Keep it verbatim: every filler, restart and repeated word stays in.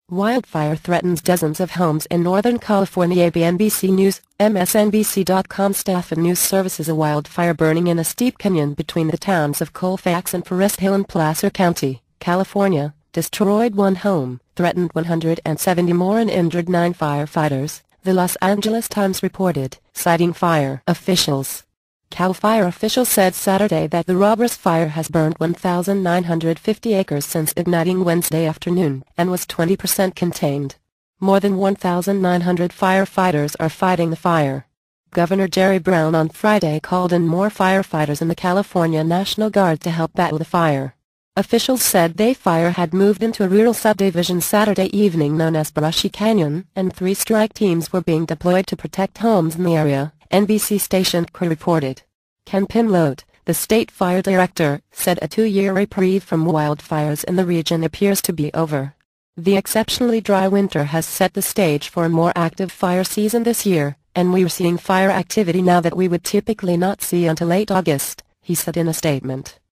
Wildfire threatens dozens of homes in Northern California. A B N B C News, M S N B C dot com staff and news services. A wildfire burning in a steep canyon between the towns of Colfax and Forest Hill in Placer County, California, destroyed one home, threatened one hundred seventy more and injured nine firefighters, the Los Angeles Times reported, citing fire officials. Cal Fire officials said Saturday that the Robbers Fire has burned one thousand nine hundred fifty acres since igniting Wednesday afternoon and was twenty percent contained. More than one thousand nine hundred firefighters are fighting the fire. Governor Jerry Brown on Friday called in more firefighters in the California National Guard to help battle the fire. Officials said the fire had moved into a rural subdivision Saturday evening known as Brushy Canyon, and three strike teams were being deployed to protect homes in the area, N B C station crew reported. Ken Pimlott, the state fire director, said a two-year reprieve from wildfires in the region appears to be over. The exceptionally dry winter has set the stage for a more active fire season this year, and we're seeing fire activity now that we would typically not see until late August, he said in a statement.